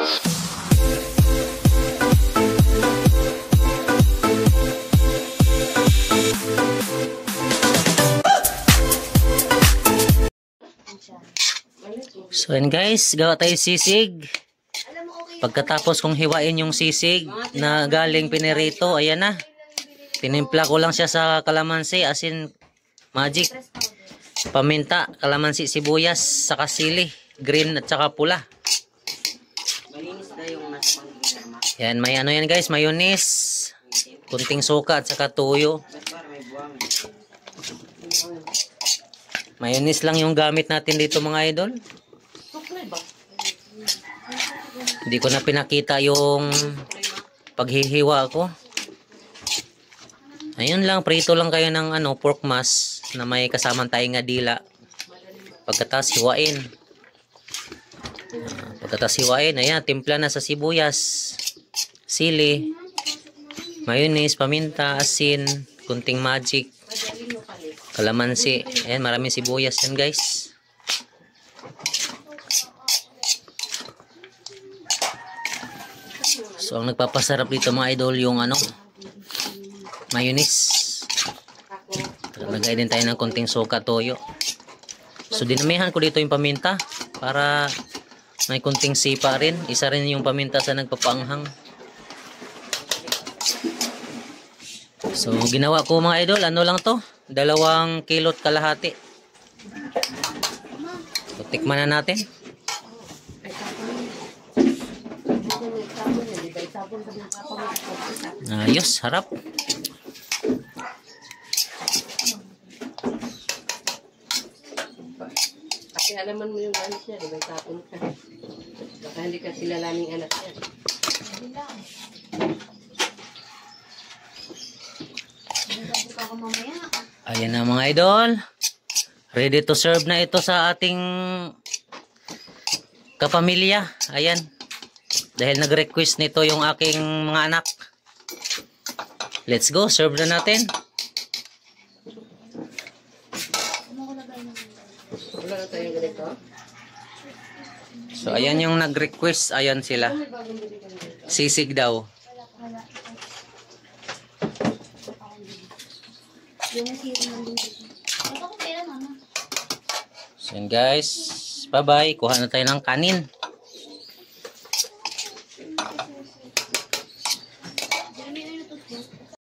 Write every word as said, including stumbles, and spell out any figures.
So and guys, gawa tayo sisig. Pagkatapos kong hiwain yung sisig na galing pinirito, ayan na. Tinimpla ko lang siya sa kalamansi, asin, magic, paminta, kalamansi, sibuyas, saka sili, green at saka pula. Yan, may ano yan guys, mayonnaise, kunting suka at saka tuyo. Mayonnaise lang yung gamit natin dito mga idol. Hindi ko na pinakita yung paghihiwa ko. Ayun lang, prito lang kayo ng ano, pork mash na may kasamang tayong ngadila. Pagkatas hiwain. Uh, pagkatas hiwain, ayan, timpla na sa sibuyas, sili, mayonnaise, paminta, asin, kunting magic, kalamansi. Ayan, maraming sibuyas yan guys. So ang nagpapasarap dito mga idol yung ano, mayonnaise. Lagay din tayo ng konting suka, toyo. So dinamihan ko dito yung paminta para may konting sipa rin. Isa rin yung paminta sa nagpapanghang. So ginawa ko mga idol, ano lang to, dalawang kilot kalahati. So tikman na natin. Ayos, harap. Kasi alaman mo yung anak niya, diba? Tapon ka. Baka hindi ka silalaming anak niya. Ayan na mga idol. Ready to serve na ito sa ating kapamilya. Ayan. Dahil nag-request nito yung aking mga anak. Let's go, serve na natin. Wala na tayong ganito. So ayan yung nag-request, ayan sila. Sisig daw. So guys, bye bye. Kuha na tayo ng kanin.